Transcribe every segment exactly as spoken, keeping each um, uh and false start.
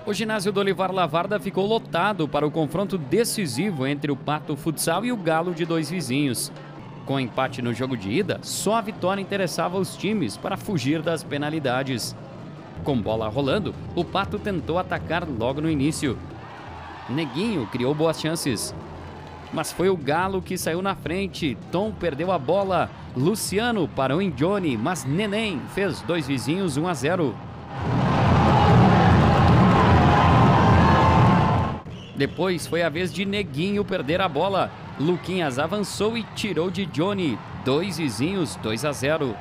O ginásio do Olivar Lavarda ficou lotado para o confronto decisivo entre o Pato Futsal e o Galo de Dois Vizinhos. Com empate no jogo de ida, só a vitória interessava os times para fugir das penalidades. Com bola rolando, o Pato tentou atacar logo no início. Neguinho criou boas chances, mas foi o Galo que saiu na frente. Tom perdeu a bola, Luciano parou em Johnny, mas Neném fez Dois Vizinhos um a zero. Depois foi a vez de Neguinho perder a bola. Luquinhas avançou e tirou de Johnny. Dois Vizinhos, dois a zero.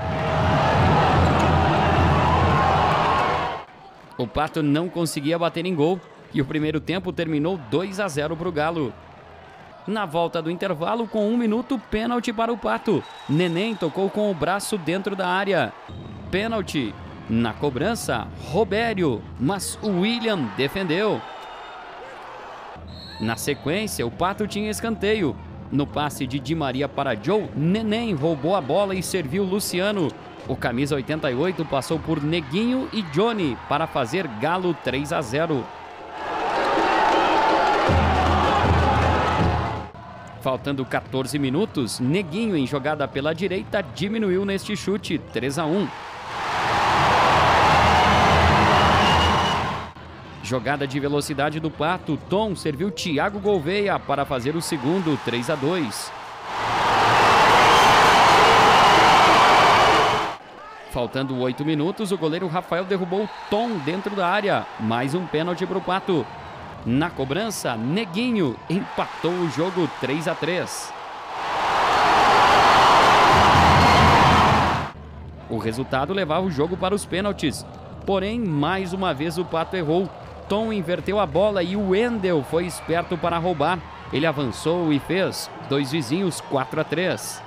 O Pato não conseguia bater em gol e o primeiro tempo terminou dois a zero para o Galo. Na volta do intervalo, com um minuto, pênalti para o Pato. Neném tocou com o braço dentro da área. Pênalti. Na cobrança, Robério, mas o William defendeu. Na sequência, o Pato tinha escanteio. No passe de Di Maria para Joe, Neném roubou a bola e serviu Luciano. O camisa oitenta e oito passou por Neguinho e Johnny para fazer Galo três a zero. Faltando quatorze minutos, Neguinho, em jogada pela direita, diminuiu neste chute, três a um. Jogada de velocidade do Pato, Tom serviu Thiago Gouveia para fazer o segundo, três a dois. Faltando oito minutos, o goleiro Rafael derrubou Tom dentro da área. Mais um pênalti para o Pato. Na cobrança, Neguinho empatou o jogo três a três. O resultado levava o jogo para os pênaltis. Porém, mais uma vez o Pato errou. Tom inverteu a bola e o Wendel foi esperto para roubar. Ele avançou e fez Dois Vizinhos, quatro a três.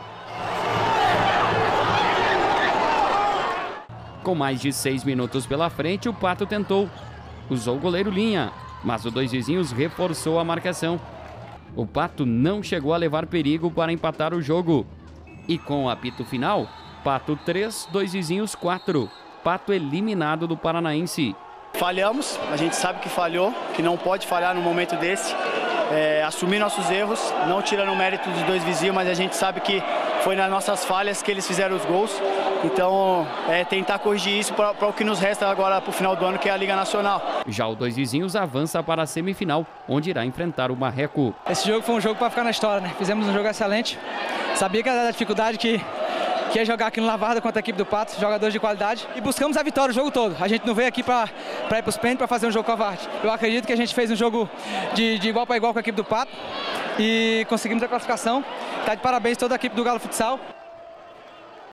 Com mais de seis minutos pela frente, o Pato tentou. Usou o goleiro Linha, mas o Dois Vizinhos reforçou a marcação. O Pato não chegou a levar perigo para empatar o jogo. E com o apito final, Pato três, Dois Vizinhos quatro. Pato eliminado do Paranaense. Falhamos, a gente sabe que falhou, que não pode falhar num momento desse. É, assumir nossos erros, não tirando o mérito dos Dois Vizinhos, mas a gente sabe que foi nas nossas falhas que eles fizeram os gols. Então, é tentar corrigir isso para o que nos resta agora para o final do ano, que é a Liga Nacional. Já o Dois Vizinhos avança para a semifinal, onde irá enfrentar o Marreco. Esse jogo foi um jogo para ficar na história, né? Fizemos um jogo excelente. Sabia que era a dificuldade que, que é jogar aqui no Lavarda contra a equipe do Pato, jogadores de qualidade. E buscamos a vitória o jogo todo. A gente não veio aqui para ir para os pênaltis para fazer um jogo covarde. Eu acredito que a gente fez um jogo de, de igual para igual com a equipe do Pato e conseguimos a classificação. Está de parabéns toda a equipe do Galo Futsal.